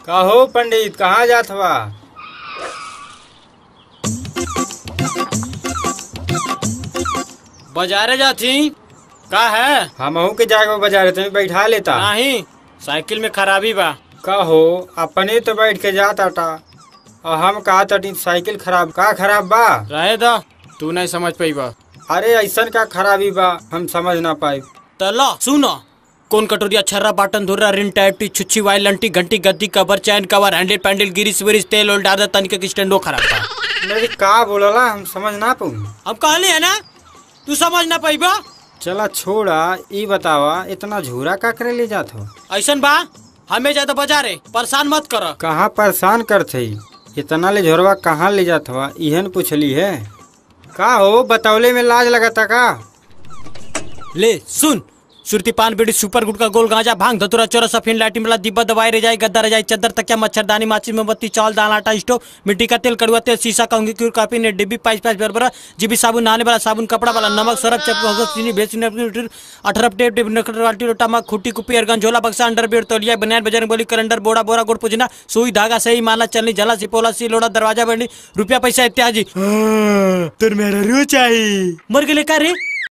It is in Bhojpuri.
कहो पंडित कहाँ जात हवा? बाजारे जाती का है? हमहू के जाके बाजारे तुम्हें बैठा लेता। नहीं, साइकिल में खराबी बा। कहो अपने तो बैठ के जाता टा और हम कहा तटी साइकिल खराब का खराब बा। रहे दा, तू नहीं समझ पाई बा। अरे ऐसन का खराबी बा हम समझ ना पाई। तला सुनो, कौन कटोरिया छर्रा बाटन धुर्रा रिन टाइप छुच्छी वाई लंटी घंटी गद्दी cover chain cover handle pedal grease विरिस तेल ओल डादा तनिक के स्टैंडो खराब था। मेरी का बोलला हम समझ ना पाऊँ। अब कहले है ना, तू समझ ना पाई बा। चला छोड़ा, ई बतावा इतना झूरा का करे ले जात हो? ऐसन बा, हमें ज्यादा बाजारे परेशान मत कर। कहाँ परेशान करते इतना ले झोरवा कहाँ ले जात हवा इहन पूछली है। का हो बतौले में लाज लगता का? ले सुन, सुरती पान बीड़ी सुपर गुटका गोल गांजा भांग धतुरा चोरा सफीन लाइटिंग वाला डिब्बा दवाई रजाई गद्दा रजाई चादर तकिया मच्छरदानी माची मोमबत्ती चावल दाल आटा स्टोव मिट्टी का तेल कड़ुआ तेल शीशा कंघी क्यूर कापी ने डिब्बी पाइस पाइस बरबरा जीबी साबुन नहाने वाला साबुन कपड़ा वाला नमक सरफ चप चीनी बेसन 18 टेप टेप नकल बाल्टी लोटा मग खुट्टी कुप्पी अर्गन झोला बक्सा अंडरवियर तौलिया बनियान बजरंग बोली कैलेंडर बोड़ा बोरा गोड़ पुजना सुई धागा सही माला चलनी झला सिपोला सी लोड़ा दरवाजा बनी रुपया पैसा इत्यादि। तुर मेरा रू चाहिए मर गए का रे?